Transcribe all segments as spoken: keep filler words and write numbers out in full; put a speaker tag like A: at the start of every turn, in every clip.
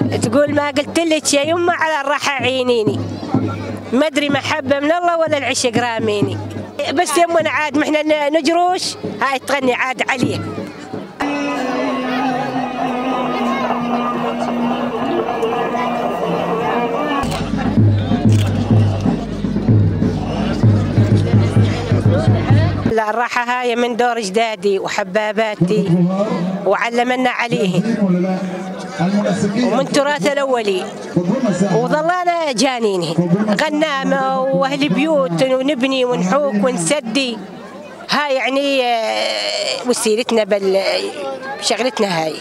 A: تقول ما قلت لك يا يمه على الراحه عينيني، ما ادري محبه من الله ولا العشق راميني، بس يمنا عاد محنا نجروش هاي تغني عاد عليه. لا الراحة هاي من دور جدادي وحباباتي وعلمنا عليه ومن تراث الأولي وظلنا جانينه، غنامة وأهل بيوت ونبني ونحوك ونسدي، هاي يعني وسيلتنا بشغلتنا هاي.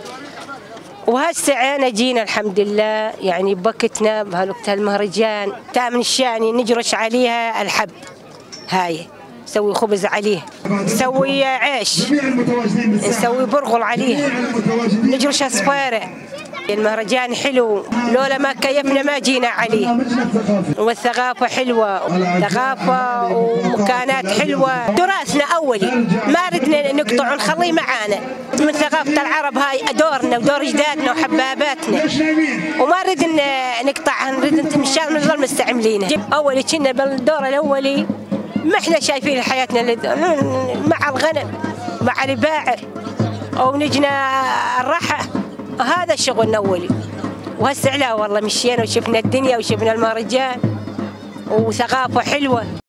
A: وهسه أنا جينا الحمد لله يعني بوقتنا بهالوقت المهرجان تامن الشاني نجرش عليها الحب هاي، نسوي خبز عليه، نسوي عيش، نسوي برغل عليه، نجرش أصفارة. المهرجان حلو، لولا ما كيفنا ما جينا عليه. والثقافة حلوة، ثقافة ومكانات حلوة، تراثنا أولي ما ردنا نقطع ونخليه معانا، من ثقافة العرب هاي دورنا ودور جدادنا وحباباتنا، وما ردنا نقطعها، نريد مشان نظل مستعملينها. أولي كنا بالدور الأولي ما احنا شايفين حياتنا مع الغنم مع الباعة او نجنا الراحة، هذا شغلنا اولي. وهسه لا والله مشينا وشفنا الدنيا وشفنا المهرجان وثقافة حلوة.